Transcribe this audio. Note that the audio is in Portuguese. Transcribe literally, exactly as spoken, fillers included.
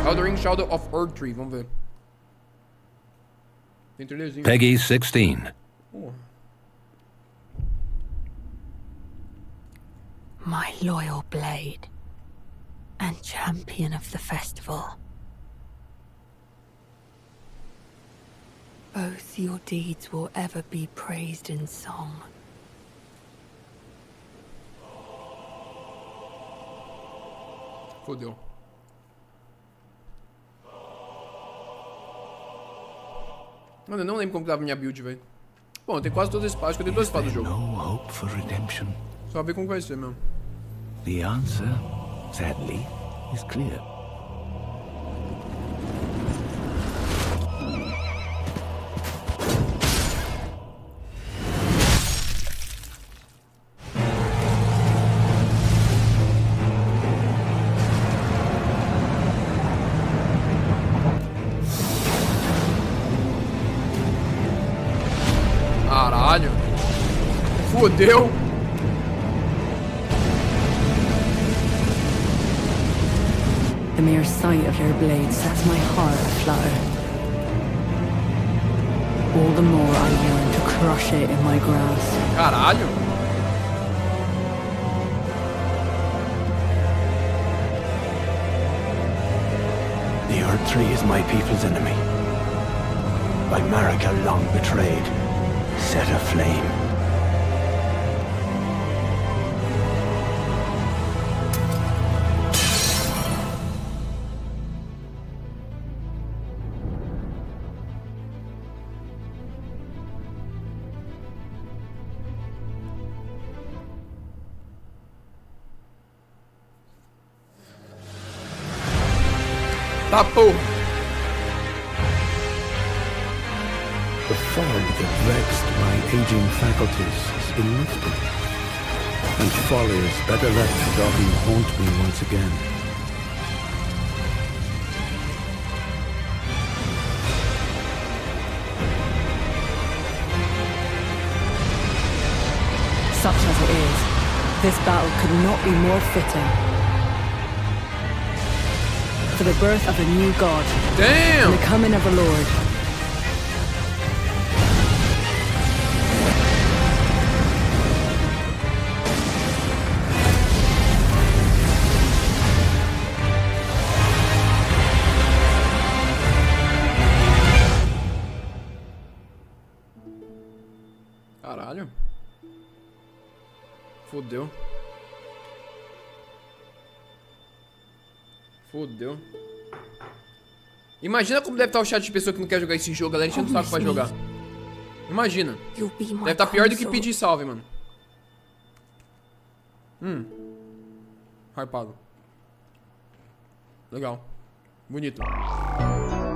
Eldering Shadow of Erdtree, vamos ver. Tem trailerzinho. Peggy sixteen. Porra. My loyal blade and champion of the festival. Both your deeds will ever be praised in song. Fodeu. Mano, eu não lembro como que tava minha build, velho. Bom, tem quase todas as espadas, acho que eu tenho duas espadas no jogo. No hope for redemption. Só ver como vai ser mesmo. The answer, sadly, is clear. Caralho. Fodeu. The mere sight of your blade sets my heart aflutter. All the more I yearn to crush it in my grasp. Caralho. The Erdtree is my people's enemy. By Marika long betrayed, set aflame. Tá porra. The fog that vexed my aging faculties has been lifted, and follies better left forgotten haunt me once again. Such as it is, this battle could not be more fitting. For the birth of a new god. Damn! And the coming of a lord. Caralho. Fodeu. Fodeu. Imagina como deve estar o chat de pessoa que não quer jogar esse jogo, galera enchendo o saco pra jogar. Imagina. Deve estar pior do que pedir salve, mano. Hum. Hypado. Legal. Bonito.